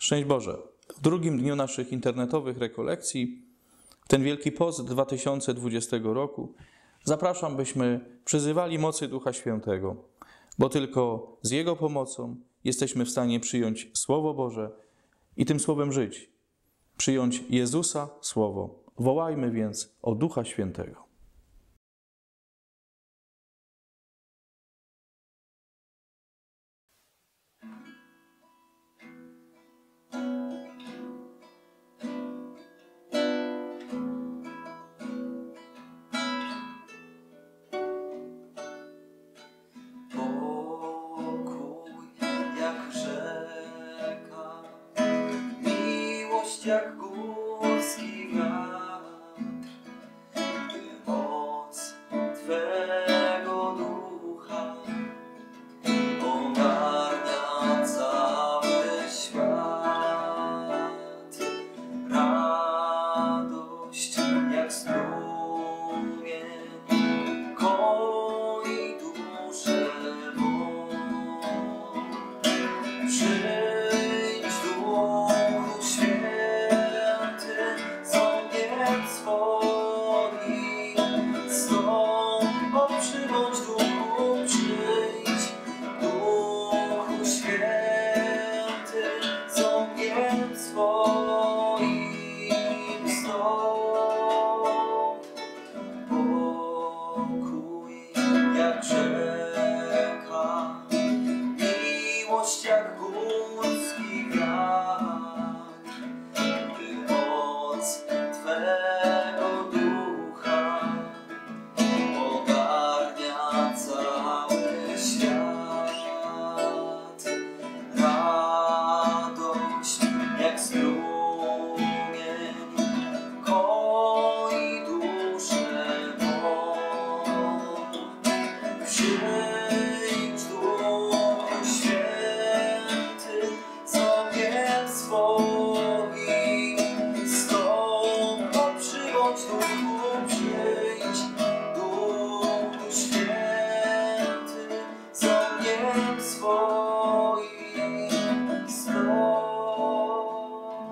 Szczęść Boże! W drugim dniu naszych internetowych rekolekcji, w ten Wielki Post 2020 roku, zapraszam, byśmy przyzywali mocy Ducha Świętego, bo tylko z Jego pomocą jesteśmy w stanie przyjąć Słowo Boże i tym Słowem żyć. Przyjąć Jezusa Słowo. Wołajmy więc o Ducha Świętego. Jak górski wiatr, moc Twego Ducha ogarnia cały świat. Radość jak strumień koi duszę mą. Przyjdź Duchu Święty, jak górski wiatr, moc Twego Ducha ogarnia cały świat. Radość jak strumień koi duszę mą. Przyjdź Duchu Święty, z ogniem swoim stąd, przybądź Duchu, przyjdź Duchu Święty, z ogniem swoim stąd.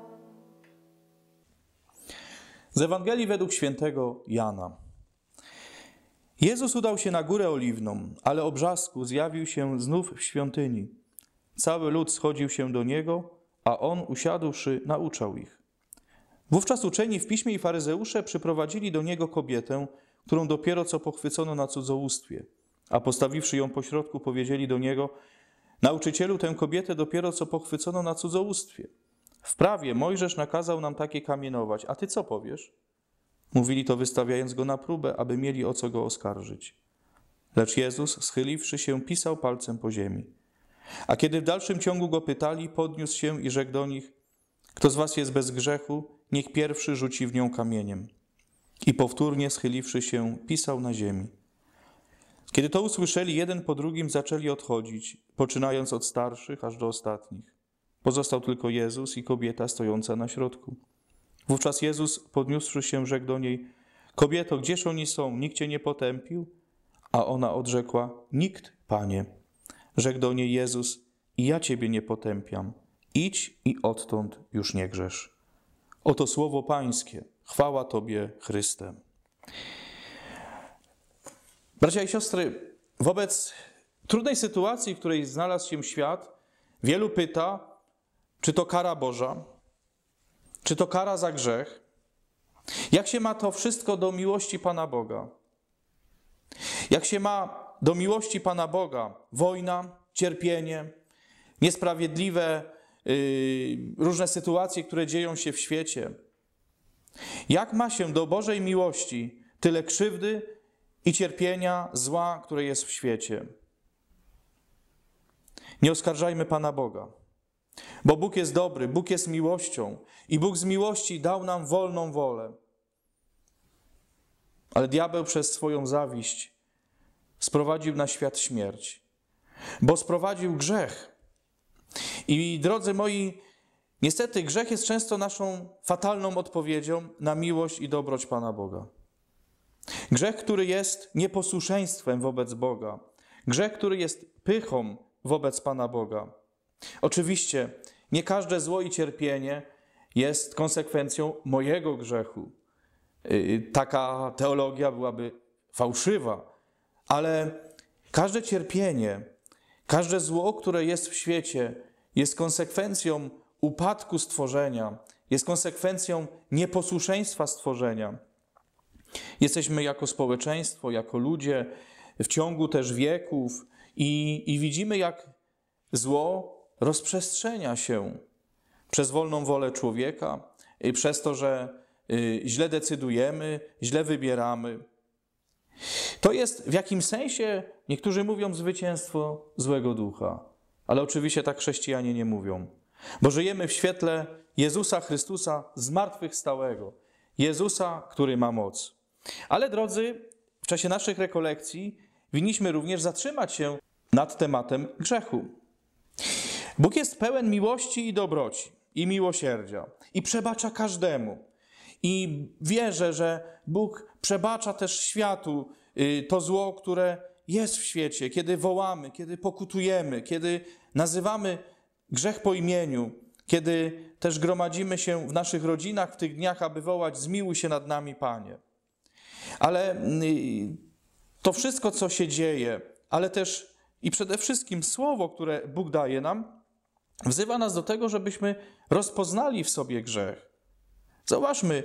Z Ewangelii według świętego Jana. Jezus udał się na Górę Oliwną, ale o brzasku zjawił się znów w świątyni. Cały lud schodził się do Niego, a On, usiadłszy, nauczał ich. Wówczas uczeni w piśmie i faryzeusze przyprowadzili do Niego kobietę, którą dopiero co pochwycono na cudzołóstwie, a postawiwszy ją pośrodku, powiedzieli do Niego: Nauczycielu, tę kobietę dopiero co pochwycono na cudzołóstwie. W prawie Mojżesz nakazał nam takie kamienować, a Ty co powiesz? Mówili to, wystawiając Go na próbę, aby mieli o co Go oskarżyć. Lecz Jezus, schyliwszy się, pisał palcem po ziemi. A kiedy w dalszym ciągu Go pytali, podniósł się i rzekł do nich: Kto z was jest bez grzechu, niech pierwszy rzuci w nią kamieniem. I powtórnie, schyliwszy się, pisał na ziemi. Kiedy to usłyszeli, jeden po drugim zaczęli odchodzić, poczynając od starszych aż do ostatnich. Pozostał tylko Jezus i kobieta stojąca na środku. Wówczas Jezus, podniósłszy się, rzekł do niej: Kobieto, gdzież oni są? Nikt cię nie potępił? A ona odrzekła: Nikt, Panie. Rzekł do niej Jezus: I ja ciebie nie potępiam. Idź i odtąd już nie grzesz. Oto słowo Pańskie. Chwała Tobie, Chryste. Bracia i siostry, wobec trudnej sytuacji, w której znalazł się świat, wielu pyta, czy to kara Boża, czy to kara za grzech? Jak się ma to wszystko do miłości Pana Boga? Jak się ma do miłości Pana Boga wojna, cierpienie, niesprawiedliwe różne sytuacje, które dzieją się w świecie? Jak ma się do Bożej miłości tyle krzywdy i cierpienia, zła, które jest w świecie? Nie oskarżajmy Pana Boga. Bo Bóg jest dobry, Bóg jest miłością i Bóg z miłości dał nam wolną wolę. Ale diabeł przez swoją zawiść sprowadził na świat śmierć, bo sprowadził grzech. I drodzy moi, niestety grzech jest często naszą fatalną odpowiedzią na miłość i dobroć Pana Boga. Grzech, który jest nieposłuszeństwem wobec Boga. Grzech, który jest pychą wobec Pana Boga. Oczywiście Nie każde zło i cierpienie jest konsekwencją mojego grzechu. Taka teologia byłaby fałszywa, ale każde cierpienie, każde zło, które jest w świecie, jest konsekwencją upadku stworzenia, jest konsekwencją nieposłuszeństwa stworzenia. Jesteśmy jako społeczeństwo, jako ludzie w ciągu też wieków i widzimy, jak zło rozprzestrzenia się przez wolną wolę człowieka, przez to, że źle decydujemy, źle wybieramy. To jest w jakimś sensie, niektórzy mówią, zwycięstwo złego ducha, ale oczywiście tak chrześcijanie nie mówią, bo żyjemy w świetle Jezusa Chrystusa zmartwychwstałego, Jezusa, który ma moc. Ale drodzy, w czasie naszych rekolekcji winniśmy również zatrzymać się nad tematem grzechu. Bóg jest pełen miłości i dobroci, i miłosierdzia, i przebacza każdemu. I wierzę, że Bóg przebacza też światu to zło, które jest w świecie, kiedy wołamy, kiedy pokutujemy, kiedy nazywamy grzech po imieniu, kiedy też gromadzimy się w naszych rodzinach w tych dniach, aby wołać: zmiłuj się nad nami, Panie. Ale to wszystko, co się dzieje, ale też i przede wszystkim słowo, które Bóg daje nam, wzywa nas do tego, żebyśmy rozpoznali w sobie grzech. Zauważmy,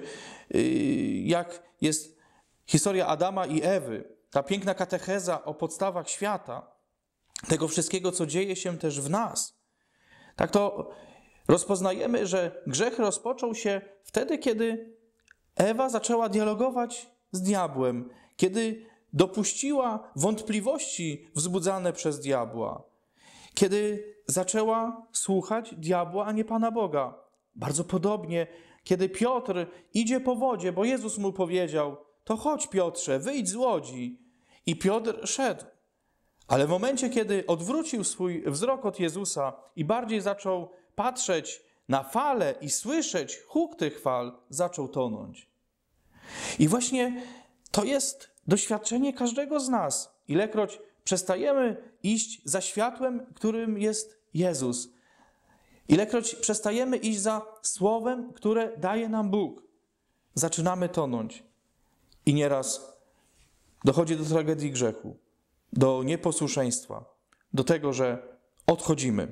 jak jest historia Adama i Ewy, ta piękna katecheza o podstawach świata, tego wszystkiego, co dzieje się też w nas. Tak to rozpoznajemy, że grzech rozpoczął się wtedy, kiedy Ewa zaczęła dialogować z diabłem, kiedy dopuściła wątpliwości wzbudzane przez diabła, kiedy zaczęła słuchać diabła, a nie Pana Boga. Bardzo podobnie, kiedy Piotr idzie po wodzie, bo Jezus mu powiedział: to chodź, Piotrze, wyjdź z łodzi. I Piotr szedł. Ale w momencie, kiedy odwrócił swój wzrok od Jezusa i bardziej zaczął patrzeć na fale i słyszeć huk tych fal, zaczął tonąć. I właśnie to jest doświadczenie każdego z nas. Ilekroć przestajemy iść za światłem, którym jest Jezus. Ilekroć przestajemy iść za słowem, które daje nam Bóg, zaczynamy tonąć. I nieraz dochodzi do tragedii grzechu, do nieposłuszeństwa, do tego, że odchodzimy.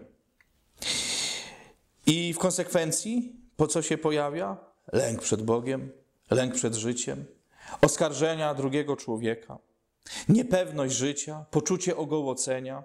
I w konsekwencji po co się pojawia? Lęk przed Bogiem, lęk przed życiem, oskarżenia drugiego człowieka, niepewność życia, poczucie ogołocenia.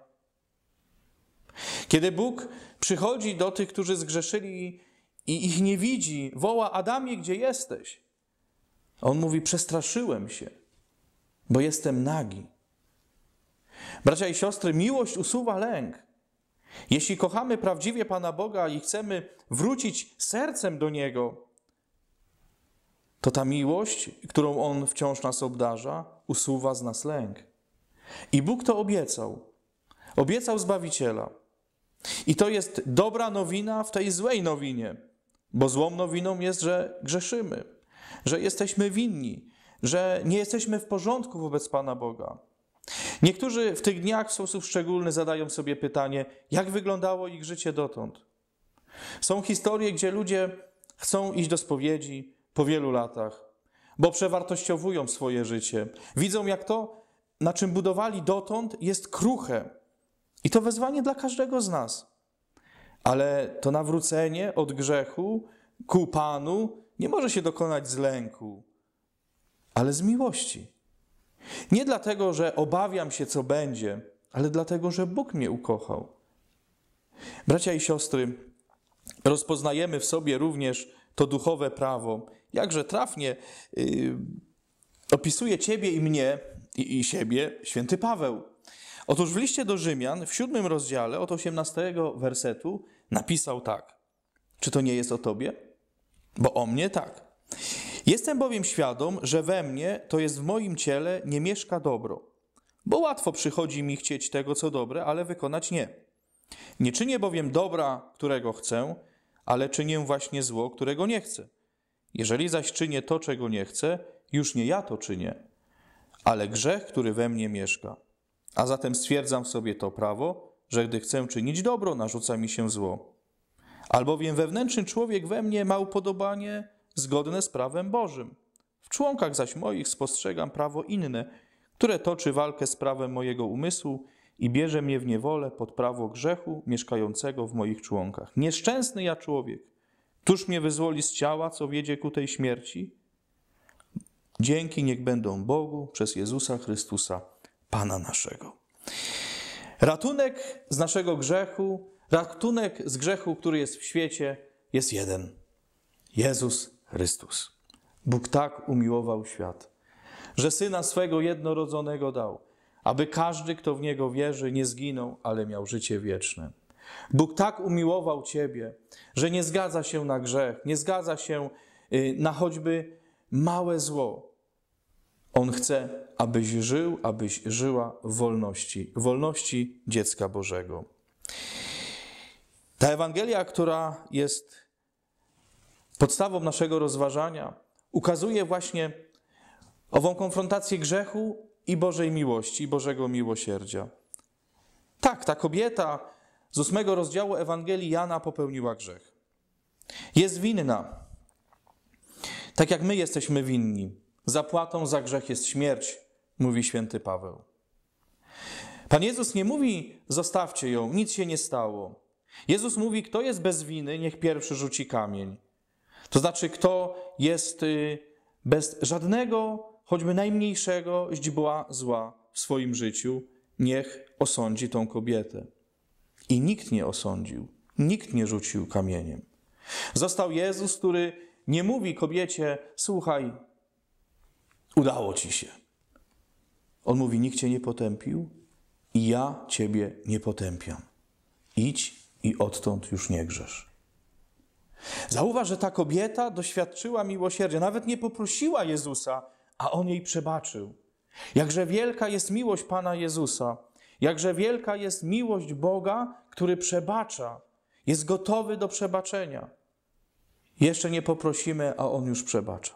Kiedy Bóg przychodzi do tych, którzy zgrzeszyli i ich nie widzi, woła: Adamie, gdzie jesteś? On mówi: przestraszyłem się, bo jestem nagi. Bracia i siostry, miłość usuwa lęk. Jeśli kochamy prawdziwie Pana Boga i chcemy wrócić sercem do Niego, to ta miłość, którą On wciąż nas obdarza, usuwa z nas lęk. I Bóg to obiecał. Obiecał Zbawiciela. I to jest dobra nowina w tej złej nowinie, bo złą nowiną jest, że grzeszymy, że jesteśmy winni, że nie jesteśmy w porządku wobec Pana Boga. Niektórzy w tych dniach w sposób szczególny zadają sobie pytanie, jak wyglądało ich życie dotąd. Są historie, gdzie ludzie chcą iść do spowiedzi po wielu latach, bo przewartościowują swoje życie. Widzą, jak to, na czym budowali dotąd, jest kruche. I to wezwanie dla każdego z nas. Ale to nawrócenie od grzechu ku Panu nie może się dokonać z lęku, ale z miłości. Nie dlatego, że obawiam się, co będzie, ale dlatego, że Bóg mnie ukochał. Bracia i siostry, rozpoznajemy w sobie również to duchowe prawo. Jakże trafnie opisuje Ciebie i mnie i siebie święty Paweł. Otóż w liście do Rzymian w 7 rozdziale od 18 wersetu napisał tak. Czy to nie jest o Tobie? Bo o mnie tak. Jestem bowiem świadom, że we mnie, to jest w moim ciele, nie mieszka dobro. Bo łatwo przychodzi mi chcieć tego, co dobre, ale wykonać nie. Nie czynię bowiem dobra, którego chcę, ale czynię właśnie zło, którego nie chcę. Jeżeli zaś czynię to, czego nie chcę, już nie ja to czynię, ale grzech, który we mnie mieszka. A zatem stwierdzam w sobie to prawo, że gdy chcę czynić dobro, narzuca mi się zło. Albowiem wewnętrzny człowiek we mnie ma upodobanie zgodne z prawem Bożym. W członkach zaś moich spostrzegam prawo inne, które toczy walkę z prawem mojego umysłu i bierze mnie w niewolę pod prawo grzechu mieszkającego w moich członkach. Nieszczęsny ja człowiek, któż mnie wyzwoli z ciała, co wiedzie ku tej śmierci? Dzięki niech będą Bogu przez Jezusa Chrystusa, Pana naszego. Ratunek z naszego grzechu, ratunek z grzechu, który jest w świecie, jest jeden. Jezus Chrystus. Bóg tak umiłował świat, że Syna swego jednorodzonego dał, aby każdy, kto w Niego wierzy, nie zginął, ale miał życie wieczne. Bóg tak umiłował Ciebie, że nie zgadza się na grzech, nie zgadza się na choćby małe zło. On chce, abyś żył, abyś żyła w wolności dziecka Bożego. Ta Ewangelia, która jest podstawą naszego rozważania, ukazuje właśnie ową konfrontację grzechu i Bożej miłości, i Bożego miłosierdzia. Tak, ta kobieta z 8 rozdziału Ewangelii Jana popełniła grzech. Jest winna, tak jak my jesteśmy winni. Zapłatą za grzech jest śmierć, mówi święty Paweł. Pan Jezus nie mówi, zostawcie ją, nic się nie stało. Jezus mówi, kto jest bez winy, niech pierwszy rzuci kamień. To znaczy, kto jest bez żadnego, choćby najmniejszego źdźbła zła w swoim życiu, niech osądzi tą kobietę. I nikt nie osądził, nikt nie rzucił kamieniem. Został Jezus, który nie mówi kobiecie, słuchaj, udało ci się. On mówi, nikt cię nie potępił i ja ciebie nie potępiam. Idź i odtąd już nie grzesz. Zauważ, że ta kobieta doświadczyła miłosierdzia, nawet nie poprosiła Jezusa, a On jej przebaczył. Jakże wielka jest miłość Pana Jezusa, jakże wielka jest miłość Boga, który przebacza, jest gotowy do przebaczenia. Jeszcze nie poprosimy, a On już przebacza.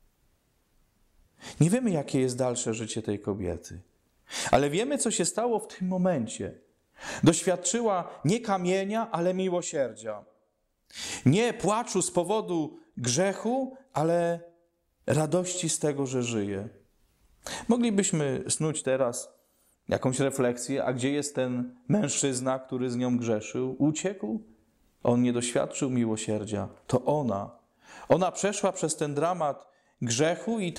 Nie wiemy, jakie jest dalsze życie tej kobiety, ale wiemy, co się stało w tym momencie. Doświadczyła nie kamienia, ale miłosierdzia. Nie płaczu z powodu grzechu, ale radości z tego, że żyje. Moglibyśmy snuć teraz jakąś refleksję, a gdzie jest ten mężczyzna, który z nią grzeszył? Uciekł? On nie doświadczył miłosierdzia. To ona. Ona przeszła przez ten dramat grzechu i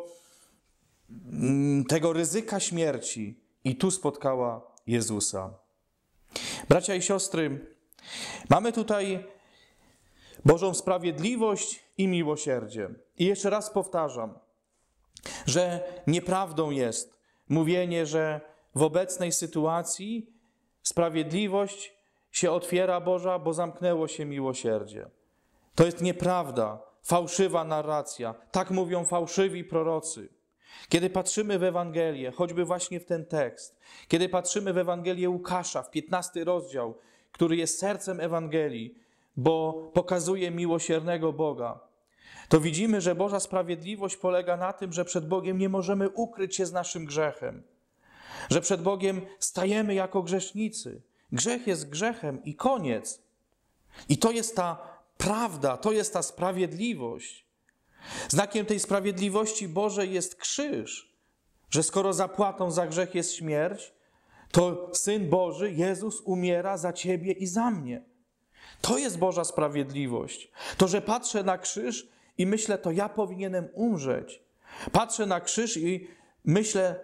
tego ryzyka śmierci i tu spotkała Jezusa. Bracia i siostry, mamy tutaj Bożą sprawiedliwość i miłosierdzie. I jeszcze raz powtarzam, że nieprawdą jest mówienie, że w obecnej sytuacji sprawiedliwość się otwiera Boża, bo zamknęło się miłosierdzie. To jest nieprawda, fałszywa narracja. Tak mówią fałszywi prorocy. Kiedy patrzymy w Ewangelię, choćby właśnie w ten tekst, kiedy patrzymy w Ewangelię Łukasza, w 15 rozdział, który jest sercem Ewangelii, bo pokazuje miłosiernego Boga, to widzimy, że Boża sprawiedliwość polega na tym, że przed Bogiem nie możemy ukryć się z naszym grzechem, że przed Bogiem stajemy jako grzesznicy. Grzech jest grzechem i koniec. I to jest ta prawda, to jest ta sprawiedliwość. Znakiem tej sprawiedliwości Bożej jest krzyż, że skoro zapłatą za grzech jest śmierć, to Syn Boży, Jezus, umiera za ciebie i za mnie. To jest Boża sprawiedliwość. To, że patrzę na krzyż i myślę, to ja powinienem umrzeć. Patrzę na krzyż i myślę,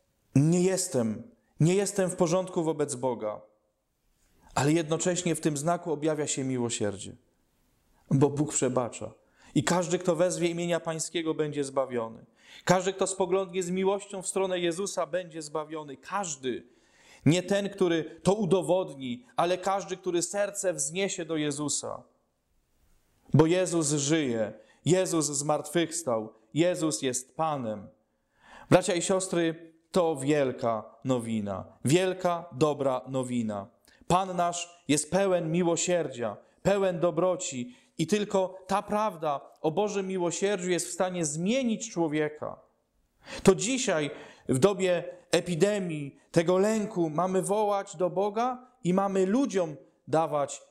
nie jestem w porządku wobec Boga. Ale jednocześnie w tym znaku objawia się miłosierdzie, bo Bóg przebacza. I każdy, kto wezwie imienia Pańskiego, będzie zbawiony. Każdy, kto spoglądnie z miłością w stronę Jezusa, będzie zbawiony. Każdy. Nie ten, który to udowodni, ale każdy, który serce wzniesie do Jezusa. Bo Jezus żyje. Jezus zmartwychwstał. Jezus jest Panem. Bracia i siostry, to wielka nowina. Wielka, dobra nowina. Pan nasz jest pełen miłosierdzia, pełen dobroci i tylko ta prawda o Bożym miłosierdziu jest w stanie zmienić człowieka. To dzisiaj, w dobie epidemii, tego lęku, mamy wołać do Boga i mamy ludziom dawać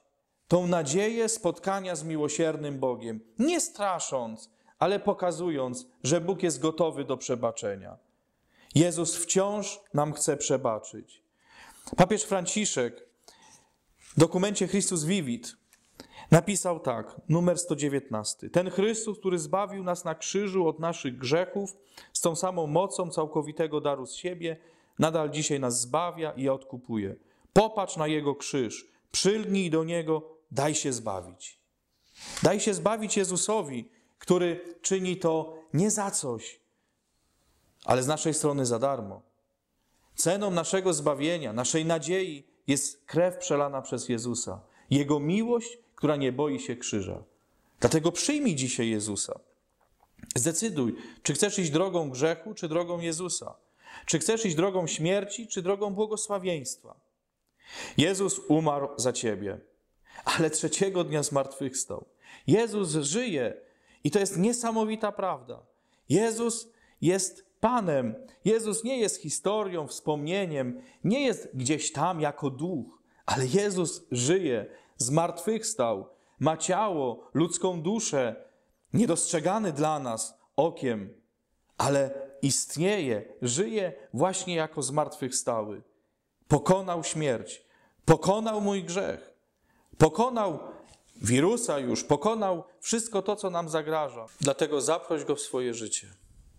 tą nadzieję spotkania z miłosiernym Bogiem, nie strasząc, ale pokazując, że Bóg jest gotowy do przebaczenia. Jezus wciąż nam chce przebaczyć. Papież Franciszek w dokumencie Christus Vivit napisał tak, numer 119. Ten Chrystus, który zbawił nas na krzyżu od naszych grzechów, z tą samą mocą całkowitego daru z siebie, nadal dzisiaj nas zbawia i odkupuje. Popatrz na Jego krzyż, przylgnij do Niego, daj się zbawić. Daj się zbawić Jezusowi, który czyni to nie za coś, ale z naszej strony za darmo. Ceną naszego zbawienia, naszej nadziei jest krew przelana przez Jezusa. Jego miłość, która nie boi się krzyża. Dlatego przyjmij dzisiaj Jezusa. Zdecyduj, czy chcesz iść drogą grzechu, czy drogą Jezusa. Czy chcesz iść drogą śmierci, czy drogą błogosławieństwa. Jezus umarł za ciebie, ale trzeciego dnia zmartwychwstał. Jezus żyje i to jest niesamowita prawda. Jezus jest Panem. Jezus nie jest historią, wspomnieniem, nie jest gdzieś tam jako duch, ale Jezus żyje, zmartwychwstał, ma ciało, ludzką duszę, niedostrzegany dla nas okiem, ale istnieje, żyje właśnie jako zmartwychwstały. Pokonał śmierć, pokonał mój grzech, pokonał wirusa już, pokonał wszystko to, co nam zagraża. Dlatego zaproś Go w swoje życie.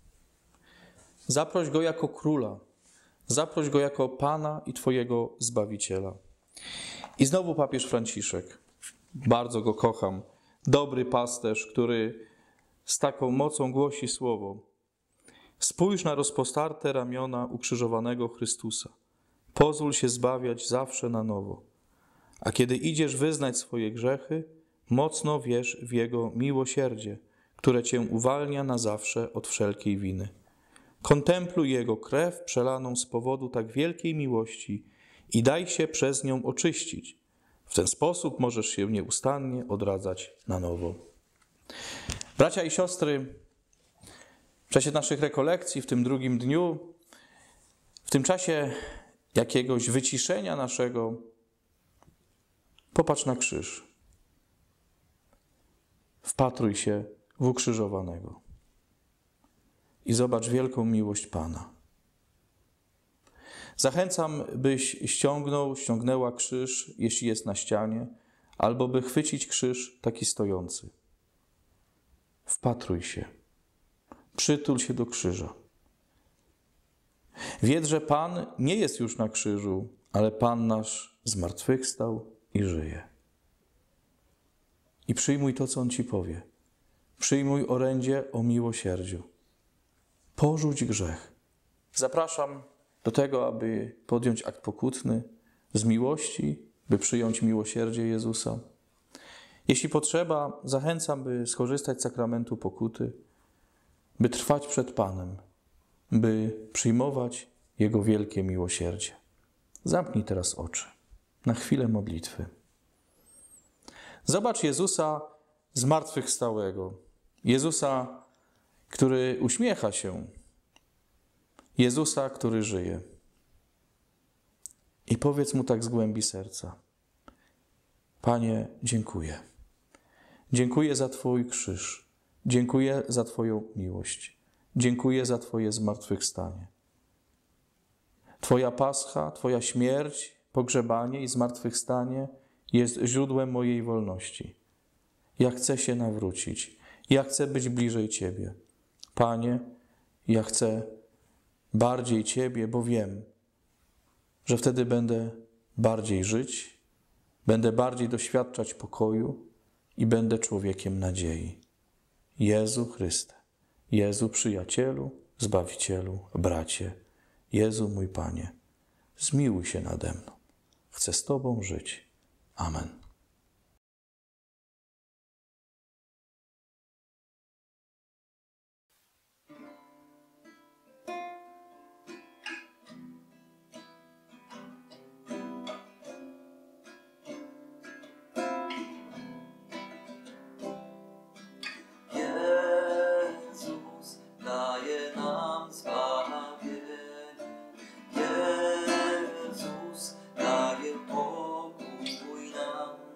Zaproś Go jako Króla. Zaproś Go jako Pana i Twojego Zbawiciela. I znowu papież Franciszek. Bardzo go kocham. Dobry pasterz, który z taką mocą głosi słowo. Spójrz na rozpostarte ramiona ukrzyżowanego Chrystusa. Pozwól się zbawiać zawsze na nowo. A kiedy idziesz wyznać swoje grzechy, mocno wierz w Jego miłosierdzie, które Cię uwalnia na zawsze od wszelkiej winy. Kontempluj Jego krew przelaną z powodu tak wielkiej miłości i daj się przez nią oczyścić. W ten sposób możesz się nieustannie odradzać na nowo. Bracia i siostry, w czasie naszych rekolekcji, w tym drugim dniu, w tym czasie jakiegoś wyciszenia naszego, popatrz na krzyż. Wpatruj się w ukrzyżowanego i zobacz wielką miłość Pana. Zachęcam, byś ściągnęła krzyż, jeśli jest na ścianie, albo by chwycić krzyż taki stojący. Wpatruj się. Przytul się do krzyża. Wiedz, że Pan nie jest już na krzyżu, ale Pan nasz zmartwychwstał i żyje. I przyjmuj to, co On ci powie. Przyjmuj orędzie o miłosierdziu. Porzuć grzech. Zapraszam do tego, aby podjąć akt pokutny z miłości, by przyjąć miłosierdzie Jezusa. Jeśli potrzeba, zachęcam, by skorzystać z sakramentu pokuty, by trwać przed Panem, by przyjmować Jego wielkie miłosierdzie. Zamknij teraz oczy na chwilę modlitwy. Zobacz Jezusa zmartwychwstałego. Jezusa, który uśmiecha się. Jezusa, który żyje. I powiedz Mu tak z głębi serca. Panie, dziękuję. Dziękuję za Twój krzyż. Dziękuję za Twoją miłość. Dziękuję za Twoje zmartwychwstanie. Twoja pascha, Twoja śmierć, pogrzebanie i zmartwychwstanie jest źródłem mojej wolności. Ja chcę się nawrócić. Ja chcę być bliżej Ciebie. Panie, ja chcę bardziej Ciebie, bo wiem, że wtedy będę bardziej żyć, będę bardziej doświadczać pokoju i będę człowiekiem nadziei. Jezu Chryste, Jezu przyjacielu, Zbawicielu, bracie, Jezu mój Panie, zmiłuj się nade mną. Chcę z Tobą żyć. Amen. Jezus daje nam zbawienie. Jezus daje pokój nam.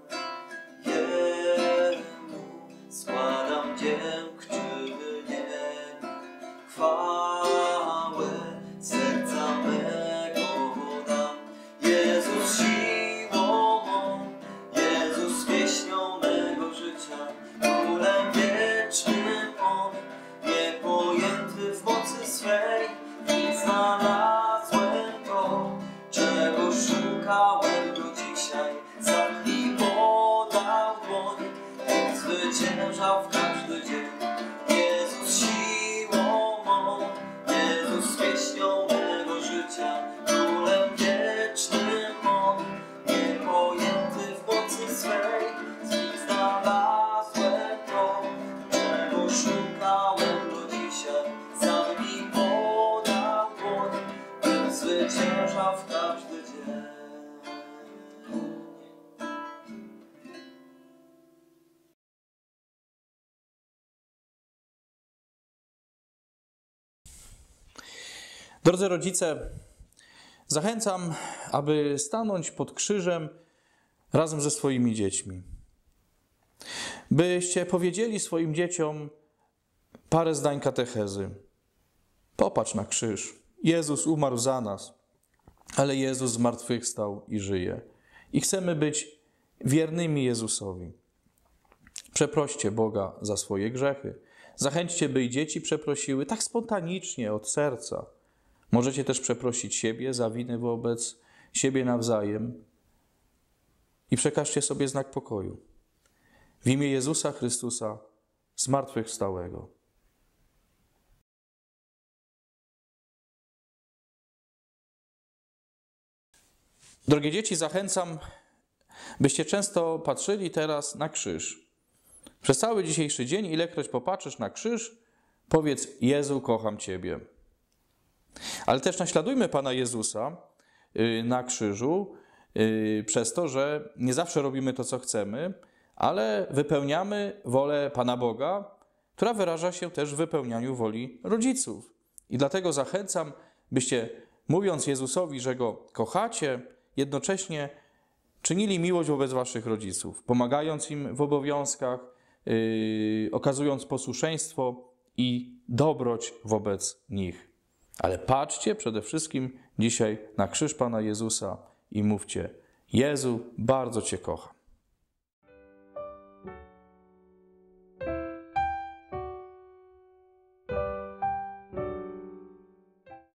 Drodzy rodzice, zachęcam, aby stanąć pod krzyżem razem ze swoimi dziećmi. Byście powiedzieli swoim dzieciom parę zdań katechezy. Popatrz na krzyż. Jezus umarł za nas, ale Jezus zmartwychwstał i żyje. I chcemy być wiernymi Jezusowi. Przeproście Boga za swoje grzechy. Zachęćcie, by i dzieci przeprosiły tak spontanicznie, od serca. Możecie też przeprosić siebie za winy wobec siebie nawzajem i przekażcie sobie znak pokoju. W imię Jezusa Chrystusa, zmartwychwstałego. Drogie dzieci, zachęcam, byście często patrzyli teraz na krzyż. Przez cały dzisiejszy dzień, ilekroć popatrzysz na krzyż, powiedz: Jezu, kocham Ciebie. Ale też naśladujmy Pana Jezusa na krzyżu przez to, że nie zawsze robimy to, co chcemy, ale wypełniamy wolę Pana Boga, która wyraża się też w wypełnianiu woli rodziców. I dlatego zachęcam, byście, mówiąc Jezusowi, że Go kochacie, jednocześnie czynili miłość wobec waszych rodziców, pomagając im w obowiązkach, okazując posłuszeństwo i dobroć wobec nich. Ale patrzcie przede wszystkim dzisiaj na krzyż Pana Jezusa i mówcie: Jezu, bardzo Cię kocham.